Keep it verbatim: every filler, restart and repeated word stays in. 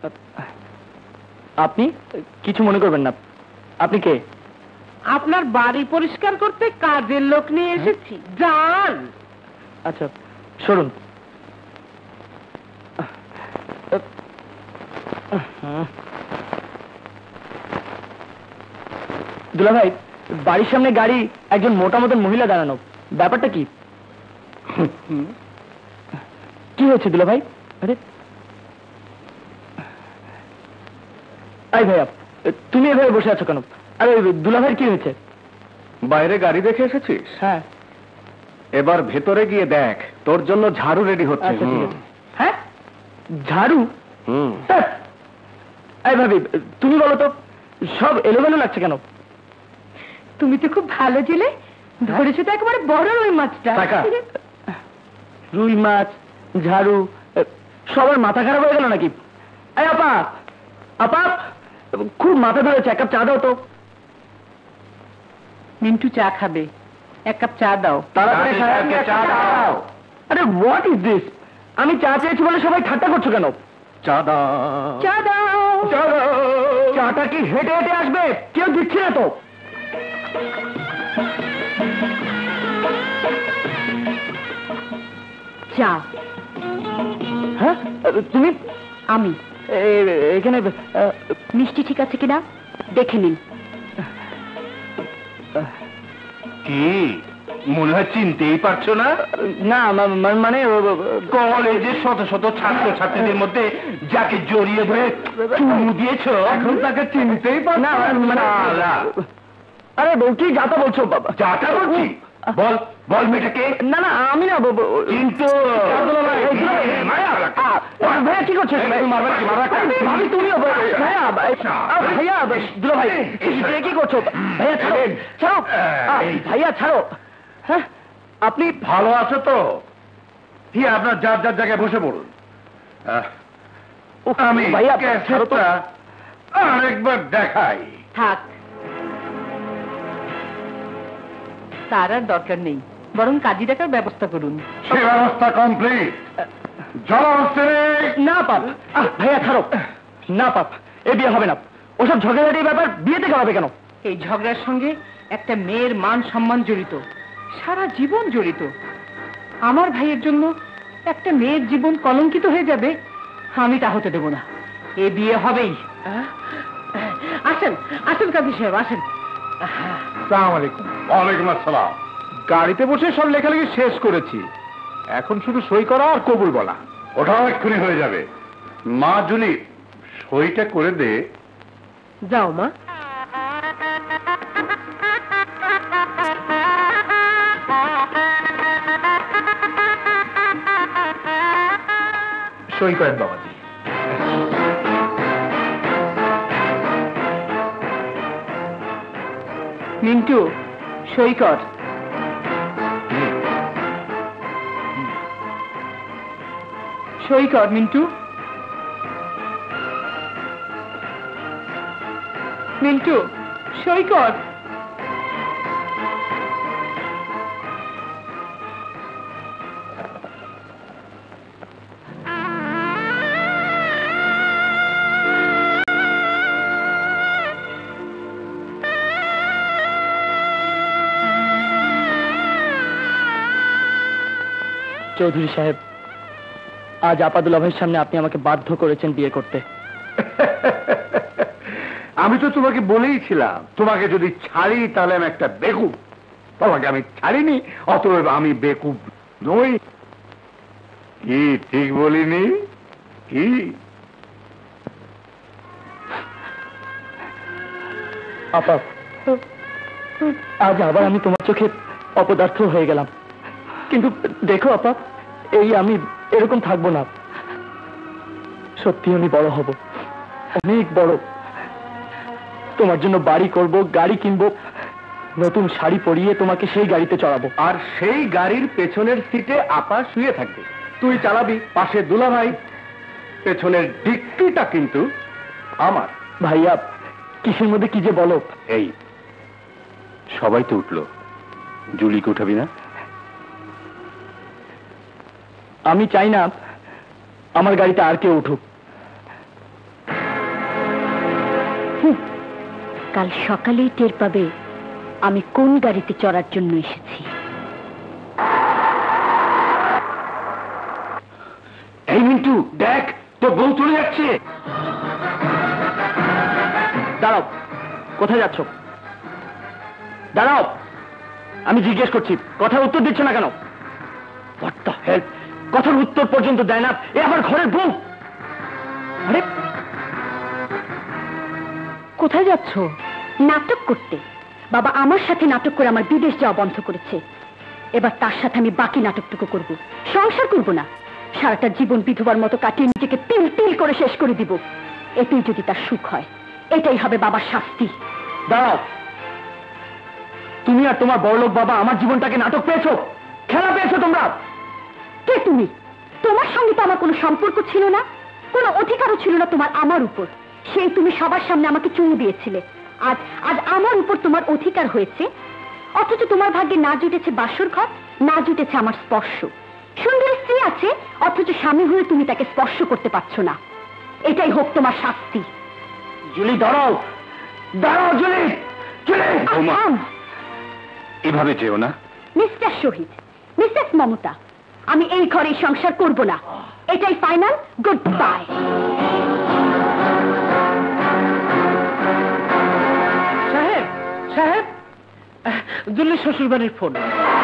আপনি কিছু মনে করবেন না, আপনি কে? আপনার বাড়ি পরিষ্কার করতে কাজের লোক নিয়ে এসেছি, যান। আচ্ছা সরুন। দুলা ভাই, বাড়ির সামনে গাড়ি, একজন মোটা মতন মহিলা দাঁড়ানো, ব্যাপারটা কি? কি হয়েছে দুলা ভাই? আরে আই ভাইয়া, তুমি এভাবে বসে আছো কেন? আরে দুলা ভাইয়ের কি হয়েছে? বাইরে গাড়ি দেখে এসেছিস? হ্যাঁ। এবার ভেতরে গিয়ে দেখ, তোর জন্য ঝাড়ু রেডি হচ্ছে। হ্যাঁ, ঝাড়ু? হুম। এই ভাবি, তুমি বলো তো, সব এলোমেলো লাগছে কেন? তুমি তো খুব ভালো জেলে, ধরেছো তো একেবারে বড় রুই মাছটা। রুই মাছ, ঝাড়ু, সবার মাথা খারাপ হয়ে গেল নাকি? এই আপা, আপা, খুব মাথা ধরেছে, এক কাপ চা দাও তো। মিন্টু চা খাবে, এক কাপ চা দাও। তাড়াতাড়ি চা দাও। আরে হোয়াট ইজ দিস? আমি চা চেয়েছি বলে সবাই ঠাট্টা করছো কেন? চা দাও, চা দাও, চা দাও। চাটা কি হেঁটে হেঁটে আসবে? কেউ দিচ্ছে না তো। চা। হ্যাঁ, তুমি? আমি। এখানে মিষ্টি ঠিক আছে কিনা দেখে নিন। কি মনে হয় চিনতেই পারছো না? না মানে কলেজের শত শত ছাত্র ছাত্রীদের মধ্যে যাকে জড়িয়ে ধরে চুমু দিয়েছো, এখন তাকে চিনতেই পারছো না? আরে বউ, কি যাতা বলছো বাবা? যাতা বলছি? বল বল মেয়েটাকে। না না, আমি না কিন্তু ভাইয়া কি করছো? ভাবি তুমিও ভাইয়া, ভাইয়া দুলা ভাই কি করছো? ভাইয়া ছাড়ো, ছাড়ো ভাইয়া, ছাড়ো। হ্যাঁ, আপনি ভালো আছো তো? কি আপনার যার যার জায়গায় বসে পড়ুন। আমি ভাইয়া ছাড়ো তো, আরেকবার দেখাই। থাক, তার আর দরকার নেই, বরং কাজী ডাকার ব্যবস্থা করুন। সে ব্যবস্থা কমপ্লিট। না পাপ, ভাইয়া ছাড়ো। না পাপ, এ বিয়ে হবে না। ওসব ঝগড়াঝাটির ব্যাপার বিয়েতে করাবে কেন? এই ঝগড়ার সঙ্গে একটা মেয়ের মান সম্মান জড়িত, সারা জীবন জড়িত। আমার ভাইয়ের জন্য একটা মেয়ের জীবন কলঙ্কিত হয়ে যাবে, আমি তা হতে দেব না। এ বিয়ে হবেই। আসেন আসেন কাজী সাহেব, আসেন। আসসালামু আলাইকুম। ওয়ালাইকুম আসসালাম। গাড়িতে বসে সব লেখালেখি শেষ করেছি, এখন শুধু সই করা আর কবুল বলা। ওটাও এক্ষুনি হয়ে যাবে। মা জুলি, সইটা করে দে। যাও মা। সই করেন বাবাজি। মিন্টু, সই কর। সই কর মিন্টু। মিন্টু, সই কর। চৌধুরী সাহেব, আজ আপাদুল্লাহ ভাইয়ের সামনে আপনি আমাকে বাধ্য করেছেন বিয়ে করতে। আমি তো তোমাকে বলেইছিলাম, তোমাকে যদি ছাড়ি তাহলে আমি একটা বেকুব। তোমাকে আমি ছাড়িনি, অতএব আমি বেকুব নই। কি ঠিক বলিনি? কি আপা, আজ আবার আমি তোমার চোখে অপদার্থ হয়ে গেলাম, কিন্তু দেখো আপা, এই আমি এরকম থাকবো না। সত্যি আমি বড় হব, অনেক বড়। তোমার জন্য বাড়ি করব, গাড়ি কিনবো, নতুন শাড়ি পরিয়ে তোমাকে সেই গাড়িতে চড়াবো, আর সেই গাড়ির পেছনের সিটে আপা শুয়ে থাকবে, তুই চালাবি, পাশে দুলা ভাই। পেছনের ডিক্কিটা কিন্তু আমার। ভাইয়া, কিসের মধ্যে কি যে বলো। এই সবাই তো উঠলো, জুলিকে উঠাবি না? আমি চাই না আমার গাড়িতে আর কেউ উঠুক। কাল সকালেই টের পাবে আমি কোন গাড়িতে চড়ার জন্য এসেছি। এই মিন্টু দেখ, তোর বউ চলে যাচ্ছে। দাঁড়াও, কোথায় যাচ্ছ? দাঁড়াও, আমি জিজ্ঞেস করছি, কথার উত্তর দিচ্ছ না কেন? হোয়াট দ্য হেল, কথার উত্তর পর্যন্ত দেয় না, এ আমার ঘরের বউ। আরে কোথায় যাচ্ছ? নাটক করতে। বাবা আমার সাথে নাটক করে আমার বিদেশ যাওয়া বন্ধ করেছে। এবার তার সাথে আমি বাকি নাটকটুকু করব। সংসার করব না, সারাটা জীবন বিধবার মতো কাটিয়ে নিজেকে তিল তিল করে শেষ করে দিব। এতেই যদি তার সুখ হয়, এটাই হবে বাবার শাস্তি। দাঁড়াও, তুমি আর তোমার বড়লোক বাবা আমার জীবনটাকে নাটক পেয়েছো, খেলা পেয়েছো তোমরা। কে তুমি? তোমার সঙ্গে তো আমার কোনো সম্পর্ক ছিল না, কোনো অধিকারও ছিল না তোমার আমার উপর। সেই তুমি সবার সামনে আমাকে চুমু দিয়েছিলে। আজ আজ আমার উপর তোমার অধিকার হয়েছে, অথচ তোমার ভাগ্যে না জুটেছে বাসর ঘর, না জুটেছে আমার স্পর্শ। সুন্দর স্ত্রী আছে, অথচ স্বামী হয়ে তুমি তাকে স্পর্শ করতে পারছো না। এটাই হোক তোমার শাস্তি। জুলি দাঁড়াও, দাঁড়াও জুলি, জুলি। এভাবে যেও না। মিস্টার শহীদ, মিসেস মমতা, আমি এই ঘরে সংসার করব না। এটাই ফাইনাল। Good bye. সাহেব, সাহেব, জুলি শ্বশুর বাড়ির ফোন।